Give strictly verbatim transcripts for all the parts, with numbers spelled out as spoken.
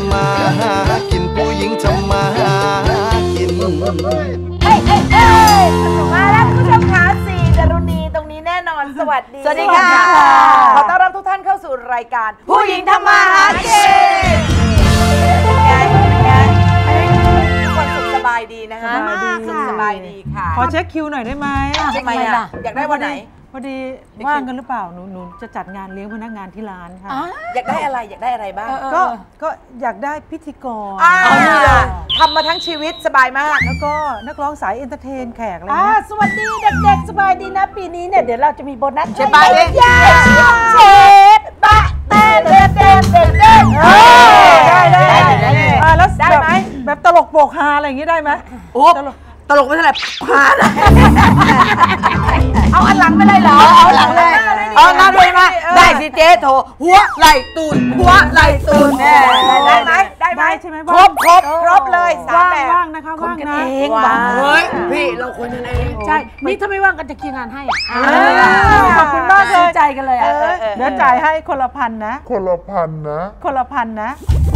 ำมาหากินผู้หญิงทำมาหากินเฮ้ยเฮ้ยเฮ้ยมาแล้วคุณผู้ชมคะสี่ดารุณีตรงนี้แน่นอนสวัสดีสวัสดีค่ะขอต้อนรับทุกท่านเข้าสู่รายการผู้หญิงทำมาหากินทุกคนสุขสบายดีนะฮะสุขสบายดีค่ะขอเช็คคิวหน่อยได้ไหมทำไมล่ะอยากได้วันไหนพอดีว่างกันหรือเปล่าหนูหนูจะจัดงานเลี้ยงพนักงานที่ร้านค่ะอยากได้อะไรอยากได้อะไรบ้างก็ก็อยากได้พิธีกรทำมาทั้งชีวิตสบายมากแล้วก็นักร้องสายเอนเตอร์เทนแขกอะไรนะสวัสดีเด็กๆสบายดีนะปีนี้เนี่ยเดี๋ยวเราจะมีโบนัสเชฟบ้าเชเชฟบ้าเต้นเต้นเต้นเต้นเต้นได้ได้ได้แล้วได้ไหมแบบตลกโปกฮาอะไรอย่างนี้ได้ไหมโอ้ตลกไม่เท่าไหร่พานะเอาอันหลังไม่ได้เหรอเอาหลังเลยเอาหน้าด้วยไหมได้สิเจ๊โถหัวไหล่ตูนหัวไหล่ตูนได้ไหมได้ไหมใช่ไหมครบครบครบเลยสามแบบว่างนะคะว่างนะเองว่างเฮ้ยพี่เราคนกันเองใช่นี่ถ้าไม่ว่างกันจะเคลียร์งานให้ขอบคุณมากเลยใจกันเลยอ่ะเดี๋ยวจ่ายให้คนละพันนะคนละพันนะคนละพันนะ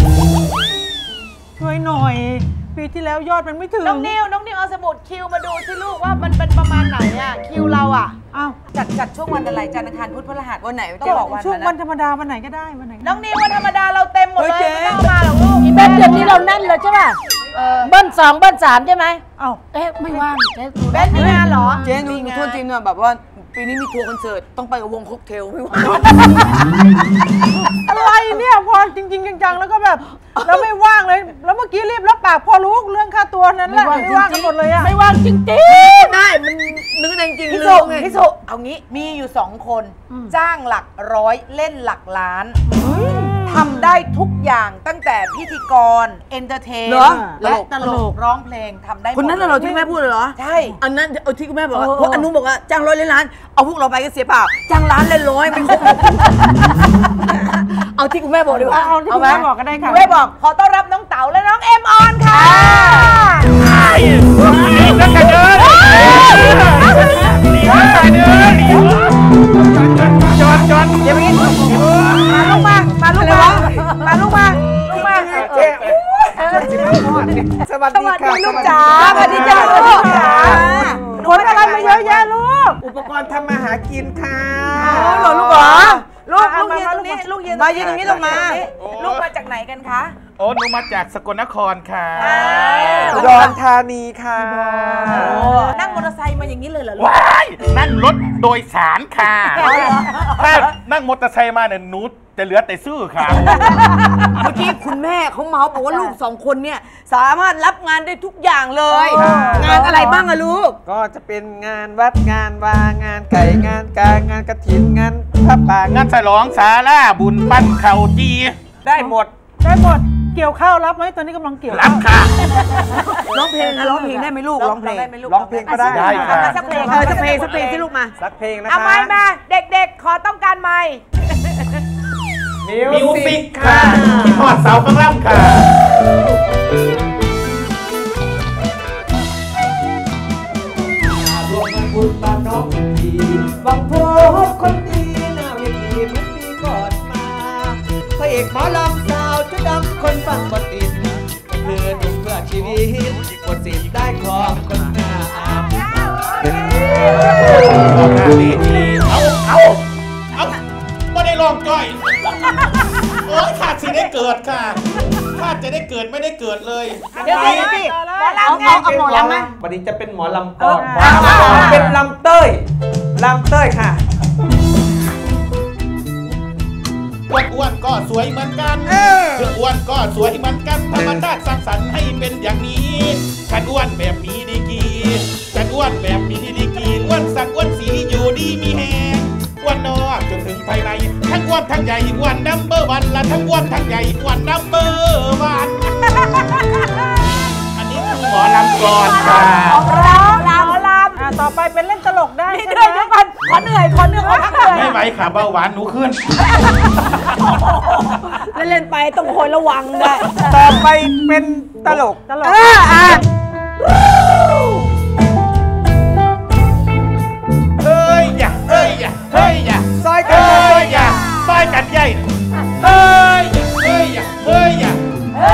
ช่วยหน่อยปีที่แล้วยอดมันไม่ถึงน้องนิวน้องนิวเอาสมุดคิวมาดูสิลูกว่ามันเป็นประมาณไหนอ่ะคิวเราอ่ะอ้าวจัดจัดช่วงวันอะไรจันทร์อังคารพุธพฤหัสวันไหนก็บอกวันช่วงวันธรรมดาวันไหนก็ได้วันไหนน้องนิววันธรรมดาเราเต็มหมดเลยไม่ต้องมาหรอกลูกอีเบนเดือนนี้เราแน่นเลยใช่ป่ะเบิ้ลสองเบิ้ลสามใช่ไหมอ้าวเอ๊ะไม่ว่างเบนมีงานเหรอเจ๊หนูโทษจริงอะแบบว่าปีนี้มีทัวร์คอนเสิร์ตต้องไปกับวงค็อกเทลไม่ว่างอะไรเนี่ยพอจริงๆจังๆแล้วก็แบบแล้วไม่ว่างเลยแล้วเมื่อกี้รีบรับปากพอรู้เรื่องค่าตัวนั้นแหละไม่ว่างกันหมดเลยอะไม่ว่างจริงๆได้มันนึกจริงพี่สุพี่สุเอางี้มีอยู่สองคนจ้างหลักร้อยเล่นหลักล้านทำได้ทุกอย่างตั้งแต่พิธีกรเอนเตอร์เทนและตลกร้องเพลงทำได้หมดคนนั้นเราที่แม่พูดเหรอใช่อันนั้นเอาที่คุณแม่บอกเพราะอนุบอกว่าจ้างร้อยเล่นล้านเอาพวกเราไปก็เสียเปล่าจ้างล้านเล่นร้อยไม่คุ้มเอาที่คุณแม่บอกดีกว่าเอาที่คุณแม่บอกก็ได้ค่ะคุณแม่บอกขอต้อนรับน้องเต๋าและน้องเอ็มออนค่ะแล้วกันเดินจอนจอนอย่าไปกินมาลูกมามาลูกมามาลูกมาลูกมาเจ๊สวัสดีค่ะลูกจ๋าสวัสดีจ้าลูกจ๋าคนอะไรมาเยอะแยะลูกอุปกรณ์ทำมาหากินค่ะหนูลูกเหรอลูกลูกยืนตรงนี้ลูกยืนมายืนตรงนี้ลงมาลูกมาจากไหนกันคะโอ้หนูมาจากสกลนครค่ะอุดรธานีค่ะนั่งมอเตอร์ไซค์มาอย่างนี้เลยเหรอลูกว้ายนั่งรถโดยสารค่ะถ้านั่งมอเตอร์ไซค์มาเนี่ยหนูจะเหลือแต่ซื่อค่ะเมื่อกี้คุณแม่เขาเมาส์บอกว่าลูกสองคนเนี่ยสามารถรับงานได้ทุกอย่างเลยงานอะไรบ้างอะลูกก็จะเป็นงานวัดงานวางานไก่งานกางานกฐินงานพระป่างานฉลองศาลาบุญปั้นเข่าจีได้หมดได้หมดเกี่ยวข้าวรับไหมตอนนี้กำลังเกี่ยวรับค่ะร้องเพลงนะร้องเพลงได้ไหมลูกร้องเพลงร้องเพลงก็ได้ได้ค่ะสักเพลงเออสักเพลงสักเพลงที่ลูกมาสักเพลงนะคะเอาไม้มาเด็กๆขอต้องการไม้มิวสิกค่ะที่พอดเสาข้างล่างค่ะรวมกันบุญบ้านน้องดีบังพบคนดีหน้าเวทีเหมือนปีก่อนมาพระเอกหมอลำสาวชุดดำคนฟังบทติดเพื่อหนุ่มเพื่อชีวิตบทสิทธิ์ได้ครองคนงามเอาเอาเอาไม่ได้ลองจ้อยโอ้ยขาดสิได้เกิดค่ะขาดจะได้เกิดไม่ได้เกิดเลยเดี๋ยวพี่เอาเอาเอาหมอลำไหมวันนี้จะเป็นหมอลำก่อนเป็นลำเต้ยลำเต้ยค่ะอ้วนก็สวยเหมือนกันถึงอ้วนก็สวยเหมือนกันธรรมชาติสร้างสรรค์ให้เป็นอย่างนี้ฉันอ้วนแบบมีดีกีฉันอ้วนแบบมีดีกีอ้วนสักอ้วนสีอยู่ดีมีแหงอ้วนนอกจนถึงภายในทั้งอ้วนทั้งใหญ่อ้วนนัมเบอร์วันละทั้งอ้วนทั้งใหญ่อ้วนนัมเบอร์วันอันนี้คือหมอลำกรอนค่ะร้องลำลำต่อไปเป็นเล่นตลกได้ใช่ไหมทุกคนขอเหนื่อยขอเหนื่อยขอพักเหนื่อยไม่ไหวค่ะเบาหวานหนูขึ้นเล่นไปต้องคอยระวังได้ต่อไปเป็นตลกตลกเฮ้ยอย่าเฮ้ยอย่าเฮ้ยอย่าซอยกันเฮ้ยอย่าซอยกันใหญ่เฮ้ยเฮ้ยอย่าเฮ้ยอย่าเฮ้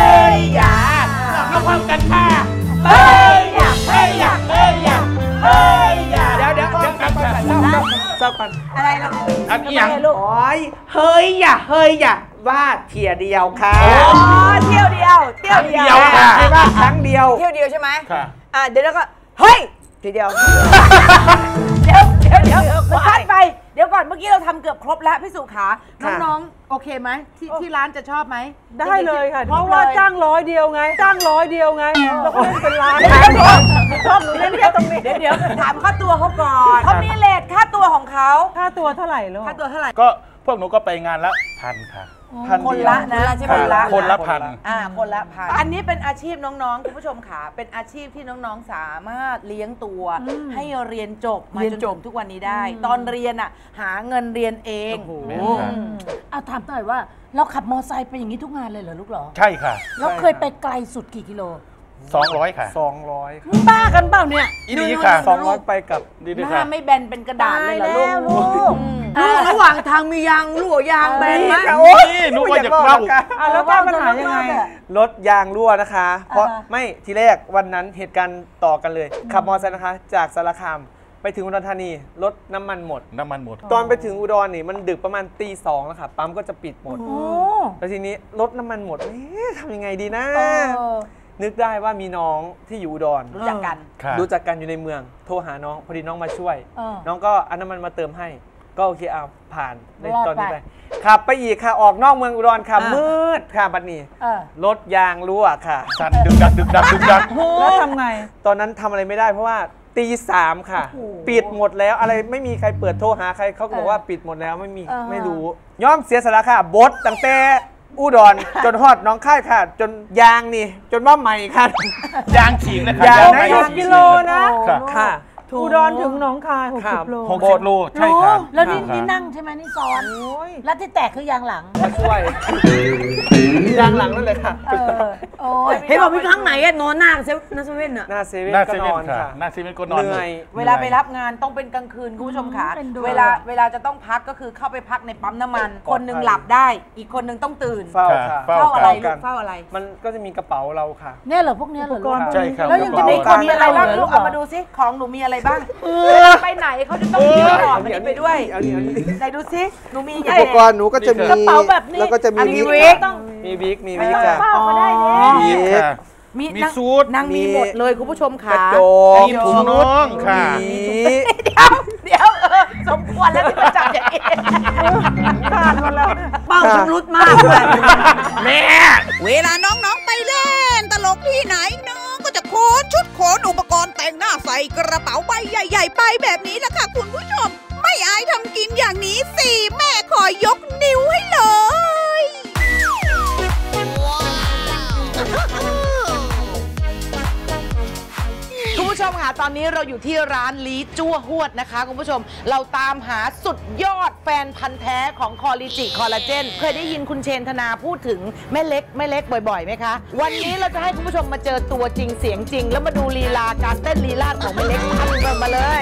เฮ้ยอย่าเฮ้ยอย่าว่าเที่ยวเดียวค่ะอ๋อเที่ยวเดียวเที่ยวเดียวค่ะไม่ว่าครั้งเดียวเที่ยวเดียวใช่ไหมค่ะอ่ะเดี๋ยวแล้วก็เฮ้ยทีเดียวเดี๋ยวเดี๋ยวเดี๋ยวมันพลาดไปเดี๋ยวก่อนเมื่อกี้เราทำเกือบครบแล้วพี่สุขาน้องๆโอเคไหมที่ที่ร้านจะชอบไหมได้เลยค่ะคเพบราะว่าลยจ้างร้อยเดียวไง จ้างร้อยเดียวไงเราก็เล่นเป็นล้านชอบหนูเล่นแค่ตรงนี้เดี๋ยวเดี๋ยวถามค่าตัวเขาก่อนเขามีเลทค่าตัวของเขาค่าตัวเท่าไหร่ลูกค่าตัวเท่าไหร่ก็พวกหนูก็ไปงานละพันค่ะคนละนะใช่ไหมค่ะละคนละพันอ่าคนละพันอันนี้เป็นอาชีพน้องๆคุณผู้ชมค่ะเป็นอาชีพที่น้องๆสามารถเลี้ยงตัวให้เรียนจบมาจนถึงทุกวันนี้ได้ ตอนเรียนอ่ะหาเงินเรียนเองแม่ค่ะเอาถามหน่อยว่าเราขับมอไซค์ไปอย่างนี้ทุกงานเลยเหรอลูกเหรอใช่ค่ะเราเคยไปไกลสุดกี่กิโลสองร้อยค่ะสองร้อยมึงบ้ากันเปล่าเนี่ยอีนี่ค่ะสองร้อยไปกับดีดีหค่ะน้าไม่แบนเป็นกระดาษเลยเหรอลูกลูกลูกระหว่างทางมียางรั่วยางแบนไหมนี่หนูก็อยากเล่าอ่ะแล้วแก้ปัญหายังไงรถยางรั่วนะคะ เพราะไม่ทีแรกวันนั้นเหตุการณ์ต่อกันเลย ขับมอเตอร์ไซค์นะคะ จากสารคามไปถึงอุดรธานีรถน้ำมันหมดน้ำมันหมดตอนไปถึงอุดรนี่มันดึกประมาณตีสองแล้วค่ะปั๊มก็จะปิดหมดโอ้แล้วทีนี้รถน้ำมันหมดเอ๊ะทำยังไงดีนะ นึกได้ว่ามีน้องที่อยู่อุดรรู้จักกันค่ะรู้จักกันอยู่ในเมือง โทรหาน้องพอดีน้องมาช่วยเออน้องก็เอาน้ำมันมาเติมให้ ก็โอเคเอาผ่านในรอดตอนนี้ไปไปขับไปอีกค่ะออกนอกเมืองอุดรค่ะมืดค่ะบัดนี้เออรถยางรั่วค่ะสั่นดึกดักดึกดักดึกดักแล้วทำไงตอนนั้นทำอะไรไม่ได้เพราะว่าตีสามค่ะ ปิดหมดแล้วอะไรไม่มีใครเปิดโทรหาใครเขาก็บอกว่าปิดหมดแล้วไม่มีเออไม่รู้ย่อมเสียสละค่ะบดตั้งแต่อุดร จนฮอดหน้องค่ายค่ะ จนยางนี่ จนว่าใหม่ค่ะยางฉีกเลยค่ะยางไหนะฉีหกกิโลนะค่ะค่ะอุดรถึงหนองคายหกสิบโลหกสิบโลใช่ค่ะแล้วนี่ค่ะนี่นั่งใช่ไหมนี่ซ้อนโอ้ยแล้วที่แตกคือยางหลังมาช่วยยางหลังนั่นเลยค่ะเออ โอ้ยเห็นบอกมีครั้งไหนอะนอนหน้าเซฟนัสเว่นอะหน้าเซเว่นหน้าก็เซนเว่อนนค่ะค่ะหน้าเซเว่นก็นอนเหนื่อยเวลาไปรับงานต้องเป็นกลางคืนคุณผู้ชมค่ะเป็นดูเวลาเวลาจะต้องพักก็คือเข้าไปพักในปั๊มน้ำมัน คนหนึ่งหลับได้ อีกคนหนึ่งต้องตื่นเฝ้าค่ะเฝ้าเฝ้าอะไรลูกักนเฝ้าอะไรมันก็จะมีกระเป๋าเราค่ะเนี่ยเหรอพวกเนี้ยเหรอลูกใช่ครับแล้วยังจะมีกคระนเป๋ามีอะไรบ้างลูกเอามาดูซิของหนูมีอะไรบ้างเวลาไปไหนเขาจะต้องมีของมันนี้ไปด้วยเอาดิเอาดิไหนดูซิหนูมีอุอย่างปไรกรณ์หนูก็จะมีกระเป๋าแบบนี้แล้วก็จะมีอันนี้วิวิกกมีวิกมีวิกค่ะเป้าก็ได้เนี่ยมีค่ะมีมีนางสูทนางมีหมดเลยคุณผู้ชมกค่ะระโจมีถุงน้องค่ะมีเดี๋ยวเดี๋ยวเออสมควรแล้วที่มาจับอย่างนี้ขาดหมดแล้วเป้าชำรุดมากเลยแม่เวลาน้องๆไปเล่นตลกที่ไหนน้องก็จะโขนชุดโขนอุปกรณ์แต่งหน้าใส่กระเป๋าใบใหญ่ ๆ ไปแบบนี้แหละค่ะคุณผู้ชม ไม่อายทำกินอย่างนี้สิแม่ขอยกนิ้วให้เลยคุณผู้ชมค่ะตอนนี้เราอยู่ที่ร้านลีจั่วหวดนะคะคุณผู้ชมเราตามหาสุดยอดแฟนพันธ์แท้ของคอลิจิคอลลาเจนเคยได้ยินคุณเชนธนาพูดถึงแม่เล็กแม่เล็กบ่อยๆไหมคะวันนี้เราจะให้คุณผู้ชมมาเจอตัวจริงเสียงจริง แล้วมาดูลีลาการเต้นลีลาดของแม่เล็กทำกันมาเลย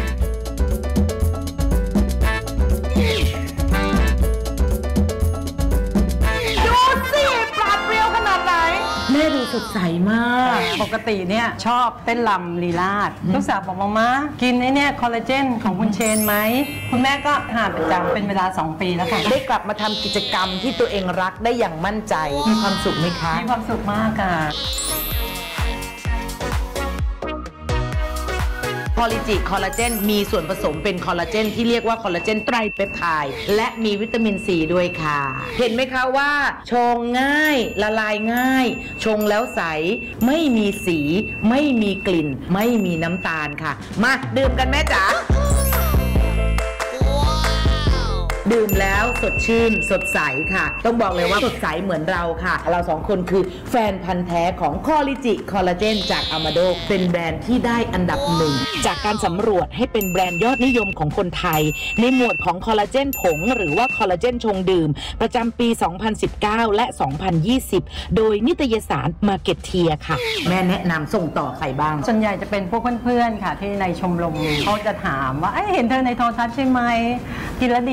ดูสิปราดเปรียวขนาดไหนแม่ดูสดใสมาก ปกติเนี่ยชอบเต้นรำลีลาดลูกสาวบอกมาม่ากินไอ้เนี่ยคอลลาเจนของคุณเชนไหม คุณแม่ก็หาประจำเป็นเวลา สอง ปีแล้วค่ะได้กลับมาทำกิจกรรมที่ตัวเองรักได้อย่างมั่นใจมีความสุขไหมคะมีความสุขมากค่ะคอลิจิคอลลาเจนมีส่วนผสมเป็นคอลลาเจนที่เรียกว่าคอลลาเจนไตรเปปไทด์และมีวิตามินซีด้วยค่ะ เห็นไหมคะว่า ชงง่ายละลายง่าย ชงแล้วใส ไม่มีสี ไม่มีกลิ่น ไม่มีน้ำตาลค่ะ มาดื่มกันแม่จ๋าดื่มแล้วสดชื่นสดใสค่ะ ต้องบอกเลยว่าสดใสเหมือนเราค่ะ เราสองคนคือแฟนพันธ์แท้ของคอลิจิคอลลาเจนจากอามาโดเป็นแบรนด์ที่ได้อันดับหนึ่งจากการสำรวจให้เป็นแบรนด์ยอดนิยมของคนไทยในหมวดของคอลลาเจนผงหรือว่าคอลลาเจนชงดื่มประจำปี สองพันสิบเก้า และ สองพันยี่สิบ โดยนิตยสาร Marketeer ค่ะ แม่แนะนำส่งต่อใครบ้างส่วนใหญ่จะเป็นพวกเพื่อนๆค่ะที่ในชมรมเขาจะถามว่าเอ้ยเห็นเธอในโทรทัศน์ใช่ไหมกินแล้วดีไหม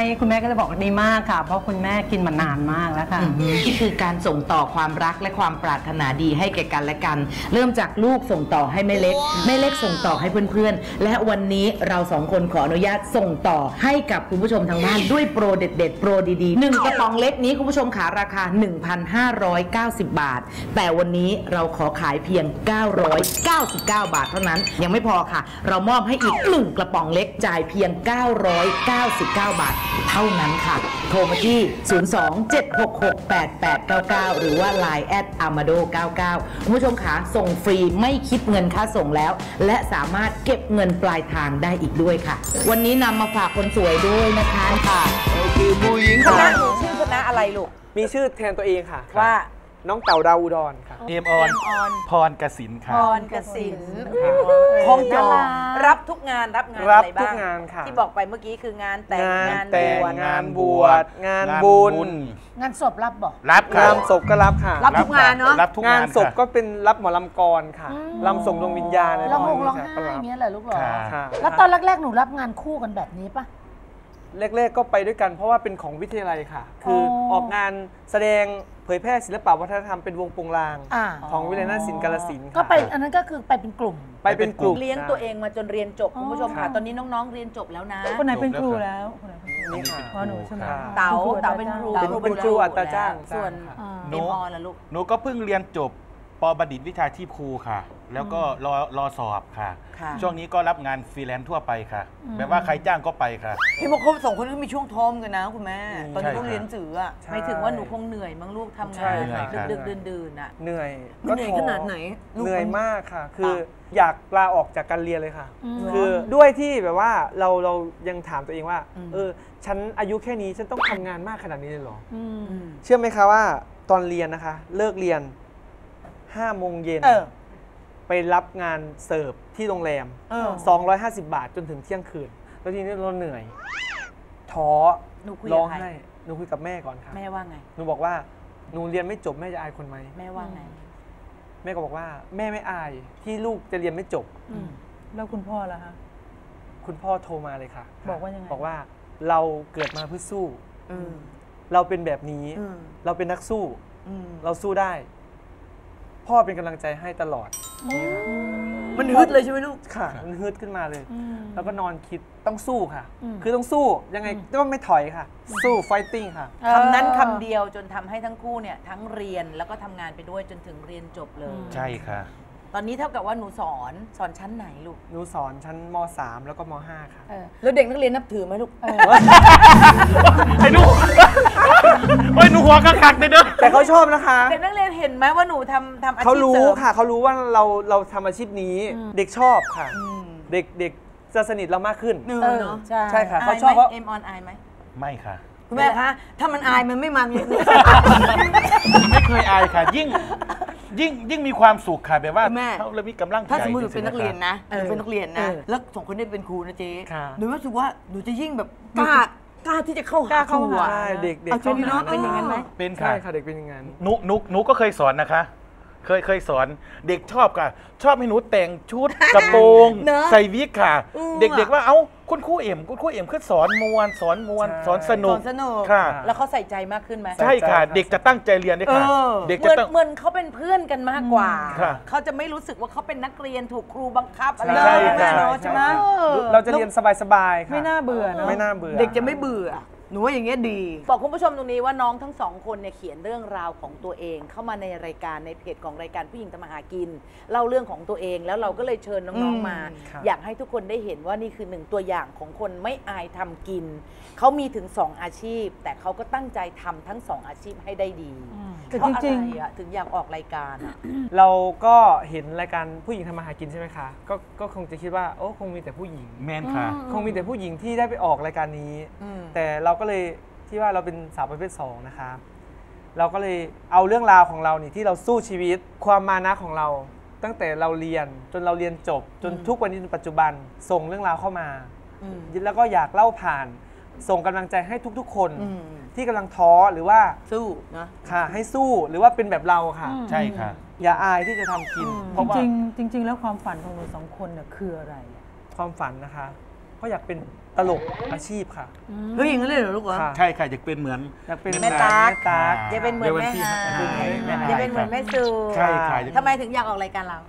คุณแม่ก็เลยบอกว่าดีมากค่ะเพราะคุณแม่กินมานานมากแล้วค่ะนี่คือการส่งต่อความรักและความปรารถนาดีให้แก่กันและกัน เริ่มจากลูกส่งต่อให้แม่เล็กแม่เล็กส่งต่อให้เพื่อนๆและวันนี้เราสองคนขออนุญาตส่งต่อให้กับคุณผู้ชมทางบ้านด้วยโปรเด็ดๆโปรดีๆหนึ่งกระป๋องเล็กนี้คุณผู้ชมขาราคา หนึ่งพันห้าร้อยเก้าสิบ บาทแต่วันนี้เราขอขายเพียงเก้าร้อยเก้าสิบเก้า บาทเท่านั้นยังไม่พอค่ะเรามอบให้อีกหนึ่งกระป๋องเล็กจ่ายเพียงเก้าร้อยเก้าสิบเก้า บาทเท่านั้นค่ะโทรมาที่ ศูนย์ สอง เจ็ด หก หก แปด แปด เก้า เก้า หรือว่า ไลน์ แอท อามาโด เก้าเก้า คุณผู้ชมขาส่งฟรีไม่คิดเงินค่าส่งแล้วและสามารถเก็บเงินปลายทางได้อีกด้วยค่ะวันนี้นำมาฝากคนสวยด้วยนะคะค่ะคือผู้หญิงคณะหนูชื่อคณะอะไรลูกมีชื่อแทนตัวเองค่ะว่าน้องเต่าดาวอุดรค่ะเอมออนพรกสินค่ะพรกสินคงจอรับทุกงานรับงานรับอะไรบ้างทุกงานค่ะที่บอกไปเมื่อกี้คืองานแต่งงานงานแต่บงวชงานบวชงานบุญงานศพรับบอกรับค่ะงานศพก็รับค่ะรับทุกงานเนาะรับทุกงางาน นศพค่ะก็เป็นรับหมอลำกรค่ะลำส่งดวงวิญญาณอะไรร้องประหมาง ณร้องนี้ไห้ค่ะอย่างเงี้ยเหรอลูกเหรอค่ะค่ะแล้วตอนแรกๆหนูรับงานคู่กันแบบนี้ปะแรกๆก็ไปด้วยกันเพราะว่าเป็นของวิทยาลัยค่ะ คือออออกงานแสดงเผยแพร่ศิลปวัฒนธรรมเป็นวงโปงลางอ่าของวิทยาลัยนาฏศิลป์กาฬสินธุ์ค่ะก็ไปอันนั้นก็คือไปเป็นกลุ่มไปเป็นกลุ่มเลี้ยงตัวเองมาจนเรียนจบคุณผู้ชมค่ะค่ะตอนนี้น้องๆเรียนจบแล้วนะคนไหนเป็นครูแล้วคนไหนเป็นครูนี่ค่ะพ่อหนูใช่ไหมค่ะเต๋าเต๋าเป็นครูเป็นเป็นครูอัตราจ้างส่วนค่ะเอมออนล่ะลูกหนูก็เพิ่งเรียนจบปบัณฑิตวิชาชีพครูค่ะ แล้วก็รอรอสอบค่ะค่ะช่วงนี้ก็รับงานฟรีแลนซ์ทั่วไปค่ะ แบบว่าใครจ้างก็ไปค่ะพี่บอกเขาสองคนก็มีช่วงท้อมกันนะคุณแม่ตอนนี้ใช่ต้องเรียนสื่ออะหมายถึงว่าหนูคงเหนื่อยมั้งลูกทำใช่งานค่ะดึกๆดื่นๆอ่ะเหนื่อยมันเหนื่อยก็ท้อขนาดไหนลูกเหนื่อยมากค่ะ คือค่ะอยากลาออกจากการเรียนเลยค่ะ คือด้วยที่แบบว่าเราเรายังถามตัวเองว่า เออฉันอายุแค่นี้ฉันต้องทำงานมากขนาดนี้เลยเหรออเชื่อไหมคะว่าตอนเรียนนะคะ เลิกเรียนห้าโมงเย็นเออไปรับงานเสิร์ฟที่โรงแรมเออสองร้อยห้าสิบบาทจนถึงเที่ยงคืน แล้วทีนี้เราเหนื่อย ท้อหนูคุยกับร้องใครไห้หนูคุยกับแม่ก่อนค่ะแม่ว่าไงหนูบอกว่าหนูเรียนไม่จบแม่จะอายคนไหมแม่ว่าไงแม่ก็บอกว่าแม่ไม่อายที่ลูกจะเรียนไม่จบแล้วคุณพ่อล่ะคะคุณพ่อโทรมาเลยค่ะบอกว่ายังไงบอกว่าเราเกิดมาเพื่อสู้ เราเป็นแบบนี้ เราเป็นนักสู้ เราสู้ได้ พ่อเป็นกำลังใจให้ตลอดมันฮึดเลยใช่ไหมลูกค่ะ มันฮึดขึ้นมาเลย แล้วก็นอนคิดต้องสู้ค่ะ คือต้องสู้ยังไงก็ไม่ถอยค่ะ สู้ fighting ค่ะคำนั้นคำเดียวจนทำให้ทั้งคู่เนี่ยทั้งเรียนแล้วก็ทำงานไปด้วยจนถึงเรียนจบเลยใช่ค่ะตอนนี้เท่ากับว่าหนูสอนสอนชั้นไหนลูกหนูสอนชั้นม สาม แล้วก็ม ห้า ค่ะแล้วเด็กนักเรียนนับถือไหมลูกไอ้หนูโอ้ยหนูหัวกักๆเลยเด้อแต่เขาชอบนะคะเด็กนักเรียนเห็นไหมว่าหนูทำทำอาชีพเขารู้สมค่ะ เขารู้ว่าเราเราทำอาชีพนี้ เด็กชอบค่ะ เด็กเด็กจะสนิทเรามากขึ้นเออเนาะใช่ใช่ค่ะอายเขาไหชอบมว่าเอ็มออนอายไหมไม่ค่ะคุณแม่คะ ถ้ามันอายมันไม่มันไม่เคยอายค่ะ ยิ่งยิ่งยิ่งมีความสุขค่ะแบบว่าแม่เขาเลยมีกำลังใจถ้าสมมติหนูเป็นนักเรียนนะนะหนูเป็นนักเรียนนะ แล้วสองคนนี้เป็นครูนะเจ๊ค่ะหนูรู้สึกว่าหนูจะยิ่งแบบกล้ากล้าที่จะเข้าหาครูอะใช่เด็กเด็กเอาจริงๆเนาะเป็นอย่างนั้นไหมเป็นใช่ค่ะค่ะเด็กเป็นอย่างนั้นหนูหนูหนูก็เคยสอนนะคะ เคยเคยสอนเด็กชอบค่ะ ชอบให้หนูแต่งชุดกระโปรงเนอะใส่วิกค่ะอืมเด็กๆว่าเอ้าคุณครูเอ็มคุณครูเอ็มคือสอนมวนสอนมวนใช่สอนสนุกสอนสนุกค่ะแล้วเขาใส่ใจมากขึ้นไหมใช่ค่ะใช่ค่ะเด็กจะตั้งใจเรียนด้วยค่ะเออเด็กเหจะมือนต้องเหมือนเขาเป็นเพื่อนกันมากกว่าค่ะเขาจะไม่รู้สึกว่าเขาเป็นนักเรียนถูกครูบังคับอะไรใช่แบบนั้นค่ะเนาะใช่ไหมเราจะเรียนสบายๆค่ะไม่น่าเบื่อเนอะไม่น่าเบื่อเด็กจะไม่เบื่อ หนูว่าอย่างเงี้ยดีบอกคุณผู้ชมตรงนี้ว่าน้องทั้งสองคนเนี่ยเขียนเรื่องราวของตัวเองเข้ามาในรายการในเพจของรายการผู้หญิงทำมาหากินเล่าเรื่องของตัวเองแล้วเราก็เลยเชิญน้องๆมาครับอยากให้ทุกคนได้เห็นว่านี่คือหนึ่งตัวอย่างของคนไม่อายทำกินเขามีถึงสองอาชีพ แต่เขาก็ตั้งใจทำทั้งสองอาชีพให้ได้ดีแต่เพราะจริงอะไรอะถึงอยากออกรายการอะเราก็เห็นรายการผู้หญิงทำมาหากินใช่ไหมคะ ก็ก็คงจะคิดว่าโอ้คงมีแต่ผู้หญิงแมนค่ะคงมีแต่ผู้หญิงที่ได้ไปออกรายการนี้ แต่เราก็เลยที่ว่าเราเป็นสาวประเภทสองนะคะเราก็เลยเอาเรื่องราวของเรานี่ที่เราสู้ชีวิตความมานะของเรา ตั้งแต่เราเรียนจนเราเรียนจบ จนทุกวันนี้ปัจจุบันส่งเรื่องราวเข้ามาแล้วก็อยากเล่าผ่าน ส่งกำลังใจให้ทุกๆ คนที่กำลังท้อหรือว่าสู้นะค่ะให้สู้หรือว่าเป็นแบบเราค่ะใช่ค่ะอย่าอายที่จะทำกิน เพราะว่าจริงๆจริง ๆ แล้วความฝันของหนูสองคนเนี่ยคืออะไรอะความฝันนะคะก็อยากเป็นตลกอาชีพค่ะเฮ้ยอย่างนั้นเลยเหรอลูกเหรอใช่ค่ะอยากเป็นเหมือนอยากเป็นแม่ตั๊กแม่ตั๊กอย่าเป็นเหมือนแม่ฮายอย่าเป็นเหมือนแม่ซูใช่ค่ะทำไมถึงอยากออกรายการเรา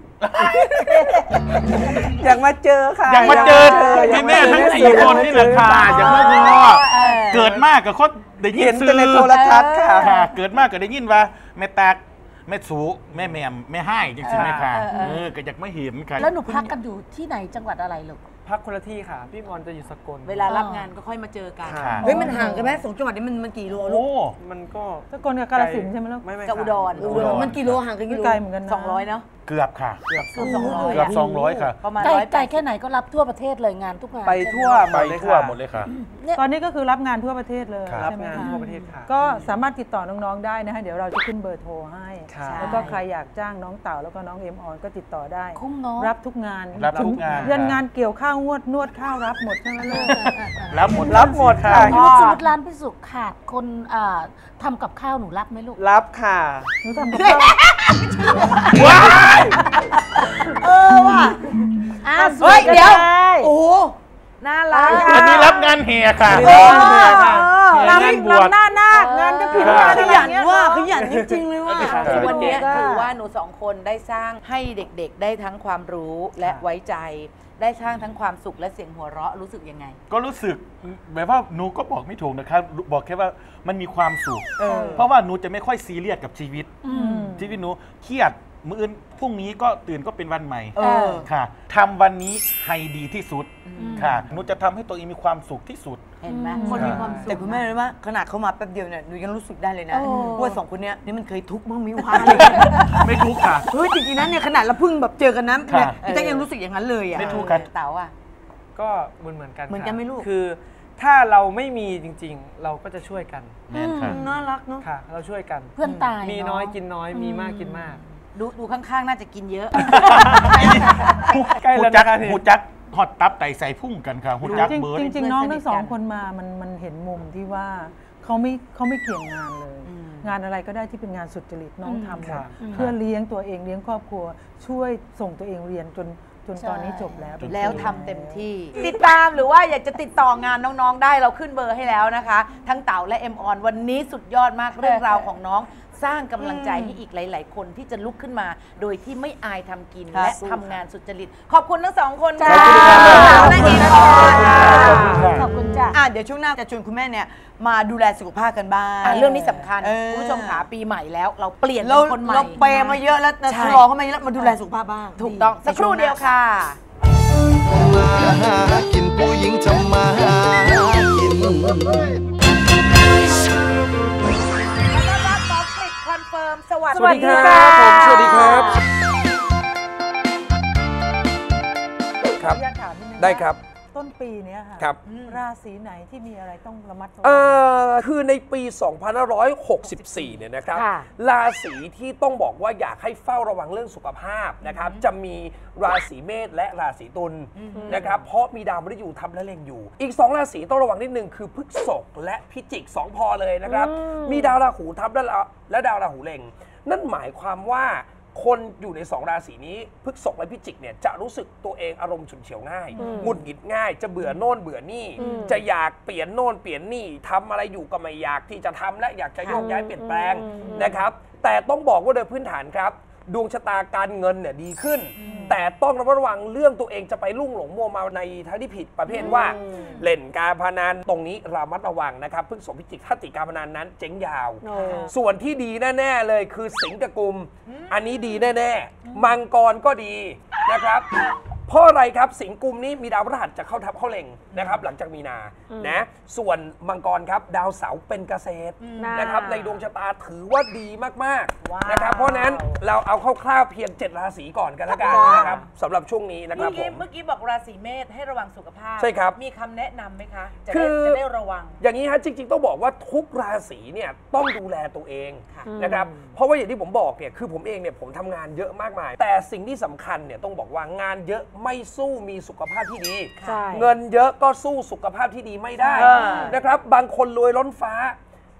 อยากมาเจอค่ะอยากมาเจอแม่ทั้งสี่คนนี่แหละค่ะอย่างเมื่อกี้เกิดมากกับคนได้ยินสื่อในโทรทัศน์ค่ะเกิดมากก็ได้ยินว่าแม่ตั๊กแม่สูแม่แหม่มแม่ให้จังสิแม่ค่ะเออก็อยากไม่เห็นค่ะแล้วหนูพักกันอยู่ที่ไหนจังหวัดอะไรลูกพักคนละที่ค่ะพี่มอนจะอยู่สกลเวลารับงานก็ค่อยมาเจอกันค่ะเฮ้ยมันห่างกันไหมสองจังหวัดนี้มันมันกี่โลลูโอ้กมันก็สกลกับกาฬสินธุ์ใช่ไหมลูกไม่ไม่กับอุดรอุดรมันกี่โลห่างกันกี่โลไกลเหมือนกันนะสองร้อยเนาะเกือบค่ะเกือบเกือบสองร้อยเกือบสองร้อยค่ะประมาณไกลร้อยไกลแค่ไหนก็รับทั่วประเทศเลยงานทุกงานไปทั่วไปทั่วหมดเลยค่ะตอนนี้ก็คือรับงานทั่วประเทศเลยครับใช่ไหมงานคะทั่วประเทศค่ะก็สามารถติดต่อน้องๆได้นะคะเดี๋ยวเราจะขึ้นเบอร์โทรให้ครับแล้วก็ใครอยากจ้างน้องเต่าแล้วก็น้องเอ็มออนก็ติดต่อได้คุ้มเนาะรับทุกงานรับทุกงานยันงานเกี่ยวข้าวงวดนวดข้าวรับหมดใช่ไหมลูกรับหมดรับหมดค่ะสมมติสมมติร้านพี่สุขาดคนอ่าทำกับข้าวหนูรับไหมลูกรับค่ะหนูทำกับข้าวว้ายเออว่ะอ่าเฮ้ยเดี๋ยวได้โอ้โหน่ารักอันนี้รับงานแห่ค่ะเออแห่ค่ะงานงานบวชหน้าหน้างานก็ผิดเอองานขอะไรยันเงี้ยว่าขยันจริงๆเลยว่าครับวันเนี้ยครับถือว่าหนูสองคนได้สร้างให้เด็กๆได้ทั้งความรู้และไว้ใจ ได้สร้างทั้งความสุขและเสียงหัวเราะรู้สึกยังไงก็รู้สึกแบบว่าหนูก็บอกไม่ถูกนะครับ บอกแค่ว่ามันมีความสุข เพราะว่าหนูจะไม่ค่อยซีเรียสกับชีวิต ชีวิตหนูเครียดมื้ออื่นพรุ่งนี้ก็ตื่นก็เป็นวันใหม่เออค่ะทำวันนี้ให้ดีที่สุดค่ะหนูจะทำให้ตัวเองมีความสุขที่สุดเห็นไหมคนมีความสุขแต่คุณแม่รู้ว่าขนาดเขามาแป๊บเดียวเนี่ยหนูยังรู้สึกได้เลยนะโอ้ว่าสองคนเนี้ยนี่มันเคยทุกข์บ้างมีวาเลยไม่ทุกข์ค่ะเฮ้ยจริงๆนะเนี่ยขนาดเราเพิ่งแบบเจอกันนะค่ะเนี่ยพี่แจ๊คยังรู้สึกอย่างนั้นเลยอ่ะไม่ทุกข์ค่ะเต๋าอ่ะก็เหมือนเหมือนกันเหมือนกันค่ะไหมลูกคือถ้าเราไม่มีจริงๆ เราก็จะช่วยกันแม่นค่ะน่ารักเนาะค่ะ เราช่วยกันเพื่อนตายมีเะน้อยกินน้อยมีมากกินมากดูดูข้างๆ น่าจะกินเยอะใกล้หูแล้วจักนะคะนี่หูจักฮอตตับไต่ใส่พุ่งกันค่ะหูจักจริงเบิร์ดจริงๆน้องทั้งสองเพื่อนสนิทกันคนมามันมันเห็นมุมที่ว่าเขาไม่เขาไม่เกี่ยงงานเลย งานอะไรก็ได้ที่เป็นงานสุจริตน้องทำหมครัดบเพื่อเลี้ยงตัวเองเลี้ยงครอบครัว ช่วยส่งตัวเองเรียนจนจนตอนนี้จบแล้วเป็นแล้วทำเต็มที่ ติดตามหรือว่าอยากจะติดต่องานน้องๆ ได้เราขึ้นเบอร์ให้แล้วนะคะ ทั้งเต๋าและเอ็มออนวันนี้สุดยอดมากเรื่องราวของน้อง สร้างกำลังใจให้อีกหลาย ๆ คนที่จะลุกขึ้นมา โดยที่ไม่อายทำกิน และทำงานสุจริต ขอบคุณทั้งสองคนค่ะขอบคุณค่ะและเอ็มออนค่ะขอบคุณจ้ะอ่ะเดี๋ยวช่วงหน้าจะชวนคุณแม่เนี่ยมาดูแลสุขภาพกันบ้างอ่ะเรื่องนี้สำคัญเออคุณผู้ชมขาปีใหม่แล้ว เราเปลี่ยนเราเป็นคนใหม่เราเปย์มาเยอะแล้วนะใช่ชะลอเข้ามาเยอะแล้วมาดูแลสุขภาพบ้างถูกต้องสักครู่เดียวค่ะมาหากินผู้หญิงทำมาหากินขอต้อนรับหมอกฤษคอนเฟิร์มสวัสสวัสดีครับผมสวัสดีครับ ครับอยากถามนิดนึงได้ครับต้นปีเนี้ยค่ะครับราศีไหนที่มีอะไรต้องระมัดระวัเอ่งอคือในปี สองพันห้าร้อยหกสิบสี่ เนี่ยนะครับค่ะราศีที่ต้องบอกว่าอยากให้เฝ้าระวังเรื่องสุขภาพนะครับ จะมีราศีเมษและราศีตุลนะครับ เพราะมีดาวมฤตยูทับและเล็งอยู่ อีก สอง ราศีต้องระวังนิดนึงคือพฤษภและพิจิกสองพอเลยนะครับ มีดาวราหูทับและและดาวราหูเล็ง นั่นหมายความว่าคนอยู่ในสองราศีนี้พฤษภและพิจิกเนี่ยจะรู้สึกตัวเองอารมณ์ฉุนเฉียวง่ายหงุดหงิดง่าย จะเบื่อโน่นเบื่อนี่ จะอยากเปลี่ยนโน่นเปลี่ยนนี่ทำอะไรอยู่ก็ไม่อยากที่จะทำและอยากจะโยกย้ายเปลี่ยนแปลงนะครับ แต่ต้องบอกว่าโดยพื้นฐานครับ ดวงชะตาการเงินเนี่ยดีขึ้น แต่ต้องระมัดระวังเรื่องตัวเองจะไปลุ่งหลงมัวเมาในทางที่ผิดประเภทว่าเล่นการพนันตรงนี้ระมัดระวังนะครับพฤษภพิจิกถ้าติดการพนันนั้นเจ๊งยาว ส่วนที่ดีแน่ๆเลยคือสิงห์กับกุมอันนี้ดีแน่ๆมังกรก็ดีนะครับเพราะอะไรครับสิงห์กุมนี้มีดาวพฤหัสจะเข้าทับเข้าเล็งนะครับหลังจากมีนานะส่วนมังกรครับดาวเสาร์เป็นเกษตรนะครับในดวงชะตาถือว่าดีมากๆนะครับเพราะนั้นเราเอาคร่าวๆเพียงเจ็ดราศีก่อนกันละกันนะครับสำหรับช่วงนี้นะคเมื่รัอบผกี้มเมื่อกี้บอกราศีเมษให้ระวังสุขภาพใช่ครับมีคำแนะนำไหมคะ จะคืได้อจะได้ระวังอย่างนี้ฮะจริงๆต้องบอกว่าทุกราศีเนี่ยต้องดูแลตัวเองค่ะนะครับเพราะว่าอย่างที่ผมบอกเนี่ยคือผมเองเนี่ยผมทำงานเยอะมากมาย แต่สิ่งที่สำคัญเนี่ยต้องบอกว่างานเยอะไม่สู้มีสุขภาพที่ดีใช่เงินเยอะก็สู้สุขภาพที่ดีไม่ได้ใช่นะครับบางคนรวยล้นฟ้า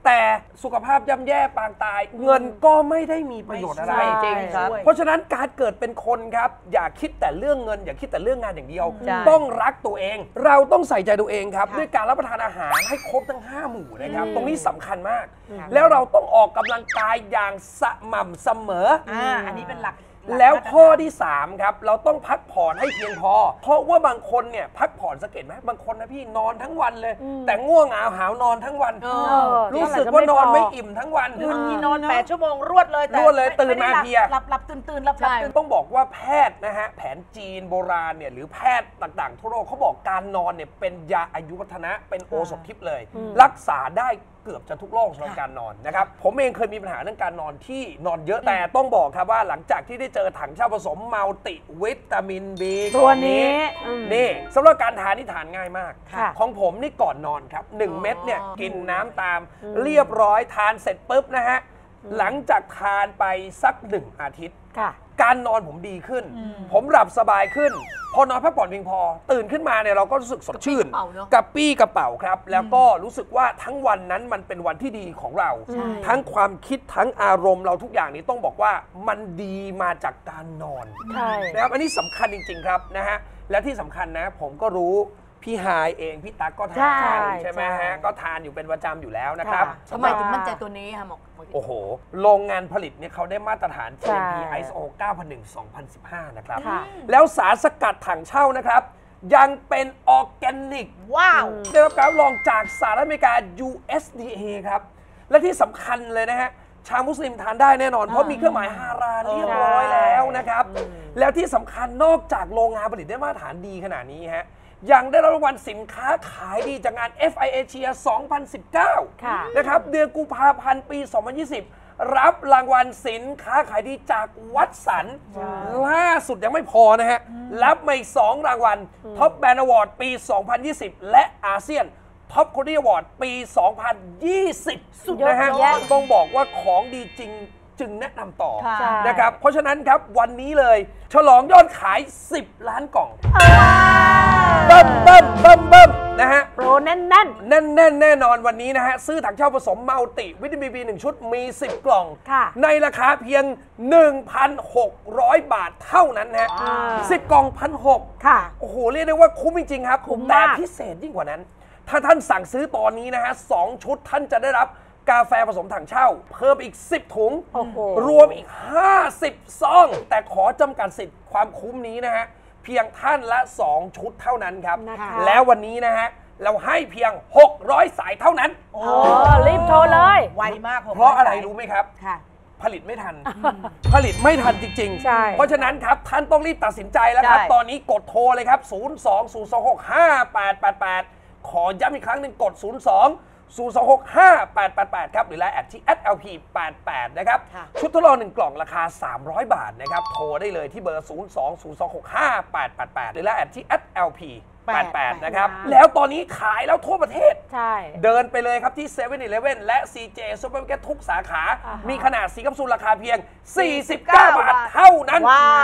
แต่สุขภาพย่ำแย่ปางตาย เงินก็ไม่ได้มีประโยชน์อะไรจริงครับเพราะฉะนั้นการเกิดเป็นคนครับอย่าคิดแต่เรื่องเงิน อย่าคิดแต่เรื่องงานอย่างเดียวใช่ต้องรักตัวเอง เราต้องใส่ใจตัวเองครับด้วยการรับประทานอาหารให้ครบทั้งห้าหมู่นะครับตรงนี้สำคัญมาก แล้วเราต้องออกกำลังกายอย่างสม่ำเสมออ่าอันนี้เป็นหลักแล้วข้อที่สามครับเราต้องพักผ่อนให้เพียงพอ เพราะว่าบางคนเนี่ยพักผ่อนสังเกตไหมบางคนนะพี่นอนทั้งวันเลย แต่ง่วงเหงาหาวนอนทั้งวัน รู้สึกว่านอนไม่อิ่มทั้งวันบางทีนอนแปดชั่วโมงรวดเลยแต่รวดเลยตื่นมาเพลียหลับหลับตื่นตื่นหลับหลับตื่นต้องบอกว่าแพทย์นะฮะแผนจีนโบราณเนี่ยหรือแพทย์ต่างๆทั่วโลกเขาบอกการนอนเนี่ยเป็นยาอายุวัฒนะเป็นโอสถทิพย์เลย รักษาได้เกือบจะทุกโรคสำหรับการนอนนะครับผมเองเคยมีปัญหาเรื่องการนอนที่นอนเยอะแต่ต้องบอกครับว่าหลังจากที่ได้เจอถังเช่าผสมมัลติวิตามิน B ตัวนี้นี่สำหรับการทานนี่ทานง่ายมากค่ะของผมนี่ก่อนนอนครับหนึ่งเม็ดเนี่ยกินน้ำตามเรียบร้อยทานเสร็จปุ๊บนะฮะหลังจากทานไปสักหนึ่งอาทิตย์ค่ะการนอนผมดีขึ้น ผมหลับสบายขึ้น พอนอนพักผ่อนเพียงพอ ตื่นขึ้นมาเนี่ยเราก็รู้สึกสดชื่นกระปี้กระเป๋าครับ แล้วก็รู้สึกว่าทั้งวันนั้นมันเป็นวันที่ดีของเรา ทั้งความคิดทั้งอารมณ์เราทุกอย่างนี้ต้องบอกว่ามันดีมาจากการนอนใช่นะครับอันนี้สำคัญจริงๆครับนะฮะและที่สำคัญนะผมก็รู้พี่ฮายเองพี่ตั๊กก็ทานใช่ใช่ไหมใช่ฮะก็ทานอยู่เป็นประจำอยู่แล้วนะครับทำไมถึงมั่นใจตัวนี้ค่ะหมอโอ้โห โรงงานผลิตเนี่ยเขาได้มาตรฐาน จีใช่เอ็ม พี ไอ เอส โอ เก้าพันหนึ่ง สองพันสิบห้า นะครับค่ะแล้วสารสกัดถังเช่านะครับ ยังเป็นออร์แกนิกว้าวได้รับการรับรองจากสหรัฐอเมริกา ยู เอส ดี เอ ครับ และที่สำคัญเลยนะฮะ ชาวมุสลิมทานได้แน่นอน เพราะมีเครื่องหมายฮาลาลเรียบร้อยแล้วนะครับ แล้วที่สำคัญนอกจากโรงงานผลิตได้มาตรฐานดีขนาดนี้ฮะ ยังได้รับรางวัลสินค้าขายดีจากงาน เอฟ ไอ Asia สองพันสิบเก้าค่ะนะครับ เดือนกุมภาพันธ์ปี สองพันยี่สิบ รับรางวัลสินค้าขายดีจากวัดสัน ล่าสุดยังไม่พอนะฮะ รับมาอีกสองรางวัลท็อปแบรนด์อวอร์ดปี สองพันยี่สิบ และอาเซียนท็อปคนดี้อวอร์ดปี สองพันยี่สิบ สุดนะฮะต้องบอกว่าของดีจริงจึงแนะนำต่อใช่นะครับ เพราะฉะนั้นครับวันนี้เลยฉลองยอดขาย สิบ ล้านกล่องเบิ่มเบิ่มเบิ่มเบิ่มนะฮะโปรแน่นแน่นแน่นแน่นแน่นอนวันนี้นะฮะ ซื้อถังเช่าผสมมัลติวิตามิน บี หนึ่ง ชุดมี สิบ กล่องค่ะในราคาเพียง หนึ่งพันหกร้อย บาทเท่านั้นนะฮะอ่าสิบ กล่องพันหกค่ะโอ้โห เรียกได้ว่าคุ้มจริง ๆ ครับคุ้มแต่มากพิเศษยิ่งกว่านั้น ถ้าท่านสั่งซื้อตอนนี้นะฮะสองชุดท่านจะได้รับกาแฟผสมถังเช่า เพิ่มอีก สิบ ถุงโอ้โหรวมอีก ห้าสิบ ซอง แต่ขอจำกัดสิทธิ์ความคุ้มนี้นะฮะ เพียงท่านละ สอง ชุดเท่านั้นครับนะคะแล้ววันนี้นะฮะ เราให้เพียง หกร้อย สายเท่านั้นโอ้รีบโทรเลยไวมากเพราะอะไรรู้ไหมครับค่ะผลิตไม่ทัน ผลิตไม่ทันจริงใช่ๆ เพราะฉะนั้นครับ ท่านต้องรีบตัดสินใจแล้วครับใช่ตอนนี้กดโทรเลยครับ ศูนย์ สอง ศูนย์ สอง หก ห้า แปด แปด แปด ขอย้ำอีกครั้งหนึ่งกด ศูนย์ สอง ศูนย์ สอง หก ห้า แปด แปด แปด ครับ หรือไลน์แอดที่ แอท แอล พี แปด แปด นะครับ ชุดทดลองหนึ่งกล่องราคา สามร้อย บาทนะครับ โทรได้เลยที่เบอร์ ศูนย์ สอง ศูนย์ สอง หก ห้า แปด แปด แปด หรือไลน์แอดที่ แอท แอล พี แปด แปด นะครับ แล้วตอนนี้ขายแล้วทั่วประเทศใช่เดินไปเลยครับที่ เซเว่น อีเลฟเว่น และ ซี เจ Supermarket ทุกสาขาอ่าฮะมีขนาดสีแคปซูลราคาเพียง สี่สิบเก้า บาทเท่านั้นว้าว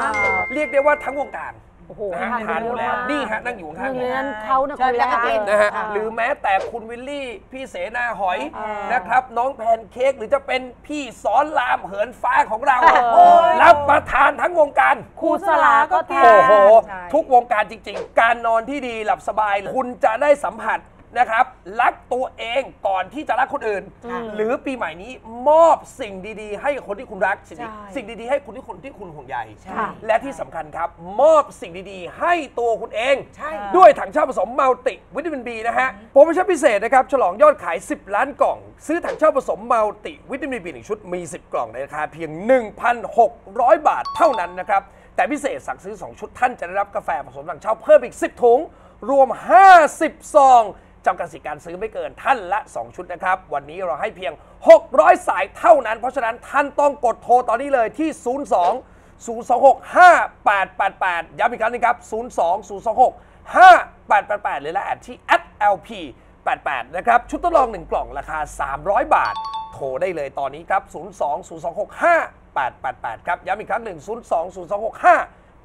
เรียกได้ว่าทั้งวงการโอ้โหนะฮะทานหมดแล้ว นี่ฮะ นั่งอยู่หข้างนึ่งๆในผมนั้นเขานะใช่คนแรแล้วก็กิกนนะฮะอ่าหรือแม้แต่คุณวิลลี่ พี่เสนาหอยอ่านนะครับ น้องแพนเค้กหรือจะเป็นพี่สอนรามเหินฟ้าของเราโอ้ยรับประทานทั้งวงการครูสลาก็ทานโอ้โหใช่ทุกวงการจริงๆ การนอนที่ดีหลับสบาย คุณจะได้สัมผัสนะครับ รักตัวเองก่อนที่จะรักคนอื่น หรือปีใหม่นี้มอบสิ่งดีๆ ให้กับคนที่คุณรัก สิ่งดีสิ่งดีๆ ให้คุณที่คนที่คุณห่วงใยค่ะและที่สำคัญครับ มอบสิ่งดีๆ ให้ตัวคุณเองใช่ด้วยถังเช่าผสมมัลติวิตามิน บี นะฮะ โปรโมชั่นพิเศษนะครับ ฉลองยอดขาย สิบ ล้านกล่อง ซื้อถังเช่าผสมมัลติวิตามิน บี หนึ่ง ชุดมี สิบ กล่องในราคาเพียง หนึ่งพันหกร้อย บาทเท่านั้นนะครับ แต่พิเศษสั่งซื้อ สอง ชุดท่านจะได้รับกาแฟผสมถังเช่าเพิ่มอีก สิบ ถุง รวม ห้าสิบ ซองจำกัดสิทธิการซื้อไม่เกินท่านละ สอง ชุดนะครับ วันนี้เราให้เพียง หกร้อย สายเท่านั้น เพราะฉะนั้นท่านต้องกดโทรตอนนี้เลยที่ ศูนย์ สอง ศูนย์ สอง หก ห้า แปด แปด แปด ย้ำอีกครั้งนึงครับ ศูนย์ สอง ศูนย์ สอง หก ห้า แปด แปด แปด หรือไลน์แอดที่ แอท แอล พี แปด แปด นะครับ ชุดทดลองหนึ่งกล่องราคา สามร้อย บาท โทรได้เลยตอนนี้ครับ ศูนย์ สอง ศูนย์ สอง หก ห้า แปด แปด แปด ครับ ย้ำอีกครั้งหนึ่ง ศูนย์ สอง ศูนย์ สอง หก ห้า แ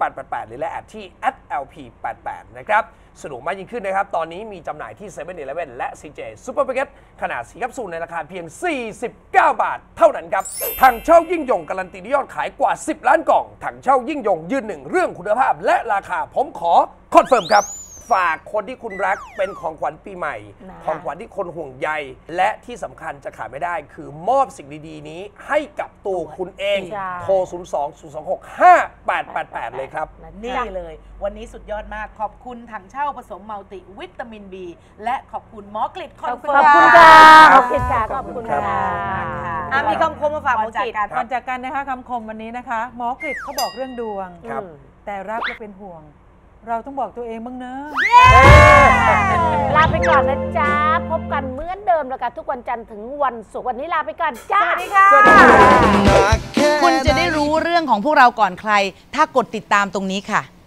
แปดแปดแปดหรือและแอดที่ แอท แอล พี แปดแปด นะครับสะดวกมากยิ่งขึ้นนะครับตอนนี้มีจำหน่ายที่ เซเว่น อีเลฟเว่น และ ซี เจ Supermarket ขนาดสี่แคปซูลในราคาเพียงสี่สิบเก้าบาทเท่านั้นครับถังเช่ายิ่งยงการันตียอดขายกว่าสิบล้านกล่องถังเช่ายิ่งยงยืนหนึ่งเรื่องคุณภาพและราคาผมขอคอนเฟิร์มครับฝากคนที่คุณรักเป็นของขวัญปีใหม่ของขวัญที่คนห่วงใยและที่สำคัญจะขาดไม่ได้คือมอบสิ่งดีๆนี้ให้กับตัวคุณเองโทร ศูนย์ สอง ศูนย์ สอง หก ห้า แปด แปด แปด เลยครับนี่เลย วันนี้สุดยอดมากขอบคุณถังเช่าผสมมัลติวิตามิน B และขอบคุณหมอกฤษคอนเฟิร์มขอบคุณค่ะขอบคุณค่ะขอบคุณค่ะมีคำคมมาฝากหมอกฤษก่อนจากกันนะคะคำคมวันนี้นะคะหมอกฤษเขาบอกเรื่องดวงแต่รักและเป็นห่วงเราต้องบอกตัวเองบ้างเนอะลาไปก่อนนะจ๊ะพบกันเหมือนเดิมแล้วกันทุกวันจันทร์ถึงวันศุกร์วันนี้ลาไปก่อนจ้าสวัสดีค่ะคุณจะได้รู้เรื่องของพวกเราก่อนใครถ้ากดติดตามตรงนี้ค่ะ